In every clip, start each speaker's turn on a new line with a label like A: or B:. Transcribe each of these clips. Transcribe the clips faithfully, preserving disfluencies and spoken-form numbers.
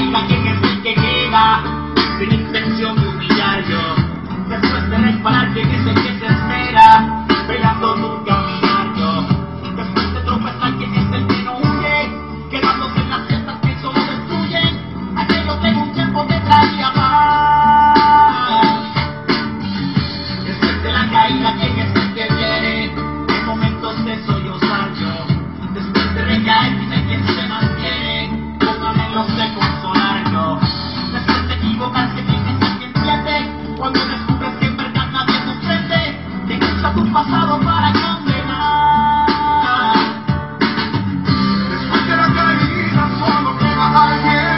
A: caiga, quién es el que queda, sin intención de humillar yo. Después de reparar quién es el que se espera, velando tu caminar yo. Después de tropezar quién es el que no huye, quedándose en las fiestas que solo destruyen aquello que en un tiempo te traía más. Después de la caída quién es el que viene, en momentos de sollozar yo. Después de recaer quién es quien se mantiene, con anhelos de consolar yo. Después de equivocarse quién es el quien siente, cuando descubres que en verdad nadie te ofrece, te usa tu pasado para condenar. Después de la caída solo queda alguien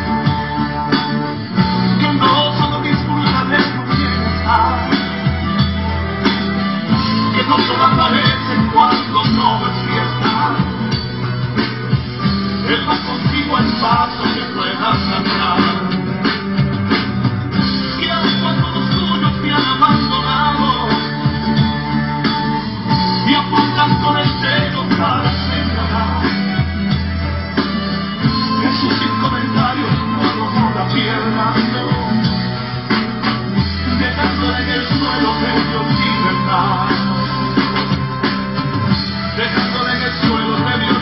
A: que no solo disfruta de tu bienestar, que no solo aparece cuando no ves fiesta, él va contigo al paso que puedas caminar. Y apuntan con el dedo para señalar Jesús sin comentarios cuando no la pierna, no, dejando en el suelo de Dios libertad, dejando en el suelo de Dios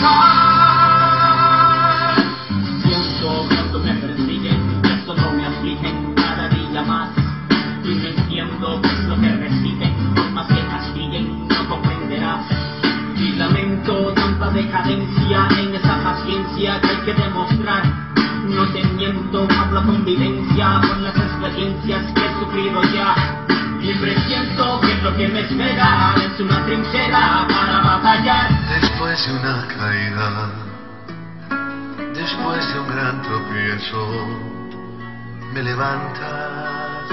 A: libertad. Siento cuando me persiguen, eso no me afligen cada día más, y no entiendo qué es lo que reciben, más que castiguen, no comprenderás. Y lamento tanta decadencia en esa paciencia que hay que demostrar. No te miento, hablo con vivencia, con las experiencias que he sufrido ya. Y presiento que lo que me espera es una trinchera para batallar.
B: Después de una caída, después de un gran tropiezo, me levantas.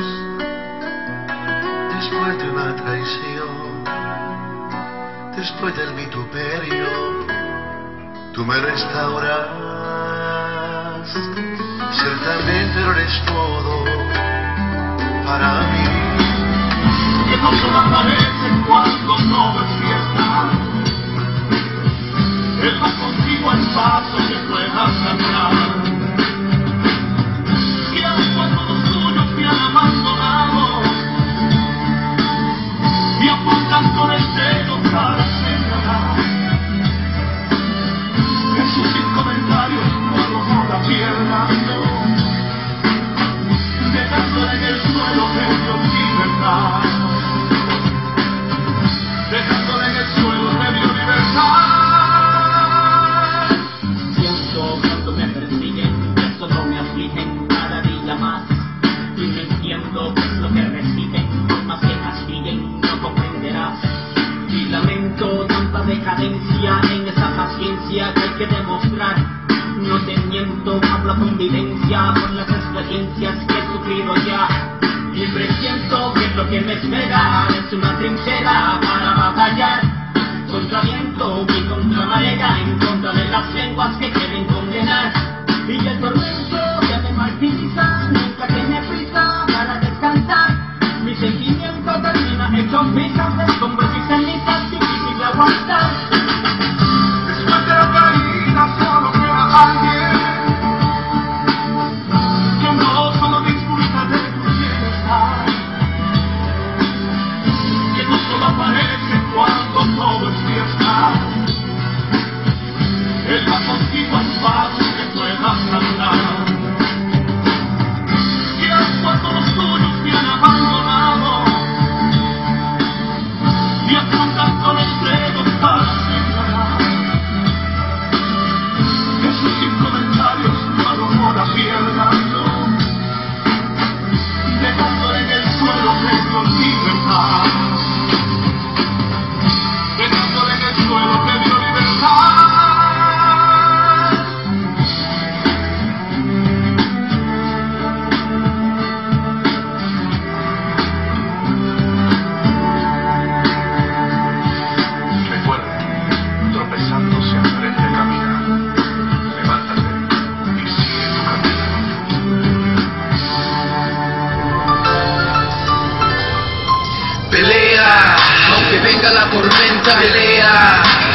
B: Después de una traición, después del vituperio, tú me restauras. Ciertamente lo eres todo para mí,
A: que no solo aparece cuando no ves fiesta, él va contigo al paso que puedas caminar. Que aun cuando los tuyos me han abandonado y apuntan con el dedo para señalar Jesús sin comentarios cuando no la pierna, no, dejando en el suelo de Dios libertad, dejando en el suelo de Dios libertad. Siento cuando me persiguen, eso no me afligen cada día más, y no entiendo qué es lo que reciben, más que castiguen, no comprenderás. Y lamento tanta decadencia en esa paciencia que hay que demostrar. No te miento, hablo con vivencia, con las experiencias que he sufrido ya. Y presiento que lo que me espera es una trinchera para batallar. Contra viento y contra marea, en contra de las lenguas que quieren condenar. Y el tormento que me martiriza nunca tiene prisa para descansar. Mi sentimiento termina hecho pisas, de escombros y cenizas, difícil de aguantar. Después de la caída solo queda alguien que no solo disfruta de tu bienestar, que no solo aparece cuando todo es fiesta, él va contigo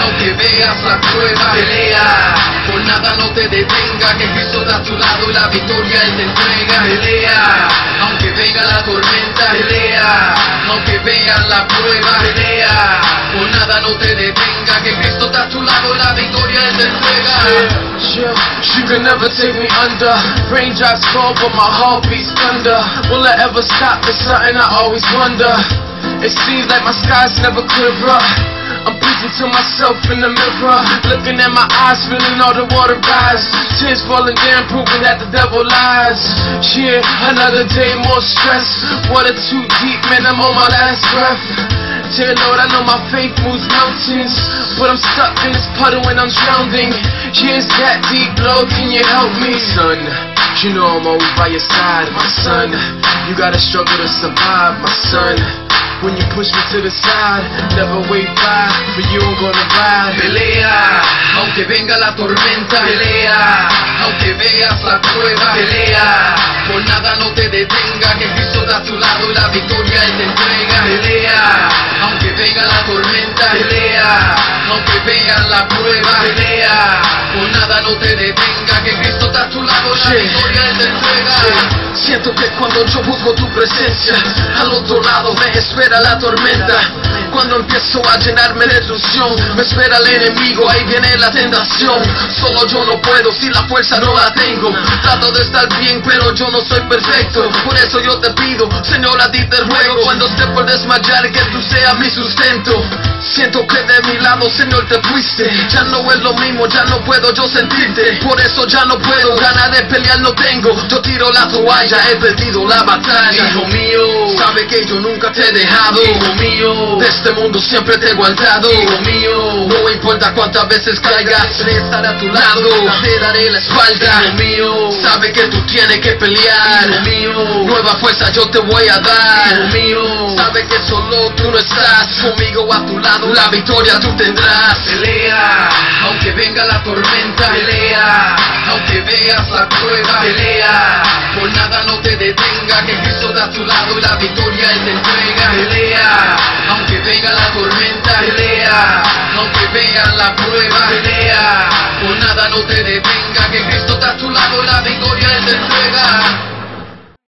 C: aunque veas la prueba, pelea, por nada no te detenga, que Cristo está a tu lado y la victoria Él te entrega. Pelea, aunque venga la tormenta, pelea, aunque venga la prueba, pelea, por nada no te detenga, que Cristo está a tu lado y la victoria Él te entrega.
D: Yeah, she can never take me under. Raindrops fall, but my heart beats thunder. Will I ever stop? It's something I always wonder. It seems like my skies never clear up. I'm preaching to myself in the mirror, looking at my eyes, feeling all the water rise. Tears falling down, proving that the devil lies. Yeah, another day, more stress. Water too deep, man, I'm on my last breath. Dear Lord, I know my faith moves mountains, but I'm stuck in this puddle and I'm drowning. Yeah, it's that deep, Lord, can you help me? Son, you know I'm always by your side, my son. You gotta struggle to survive, my son. When you push me to the side, never wait by, for you I'm gonna ride.
C: Pelea, aunque venga la tormenta, pelea, aunque veas la prueba, pelea, por nada no te detenga, que Cristo está a tu lado y la victoria Él te entrega. Pelea, aunque venga la tormenta, pelea, aunque venga la prueba, pelea, por nada no te detenga, que Cristo está a tu lado y la victoria Él te entrega.
D: Siento que cuando yo busco tu presencia, al otro lado me espera la tormenta. Cuando empiezo a llenarme de ilusión, me espera el enemigo, ahí viene la tentación. Solo yo no puedo, si la fuerza no la tengo. Trato de estar bien, pero yo no soy perfecto. Por eso yo te pido, Señor, a ti te ruego, cuando esté por desmayar, que tú seas mi sustento. Siento que de mi lado, Señor, te fuiste. Ya no es lo mismo, ya no puedo yo sentirte. Por eso ya no puedo, ganas de pelear no tengo. Yo tiro la toalla, he perdido la batalla.
C: Hijo mío,
D: sabe que yo nunca te he dejado.
C: Hijo mío,
D: de este mundo siempre te he guardado.
C: Hijo mío,
D: no importa cuántas veces caigas, estaré a tu lado, te daré la espalda.
C: Hijo mío,
D: sabe que tú tienes que pelear.
C: Hijo mío,
D: nueva fuerza yo te voy a dar.
C: Hijo mío,
D: sabe que solo tú no estás, conmigo a tu lado la victoria tú tendrás.
C: Pelea, aunque venga la tormenta, pelea, aunque veas la prueba, pelea, por nada no te detenga, que Cristo está a tu lado y la victoria Él te entrega. Pelea, aunque venga la tormenta, pelea, aunque venga la prueba, pelea, por nada no te detenga, que Cristo está a tu lado y la victoria Él te entrega.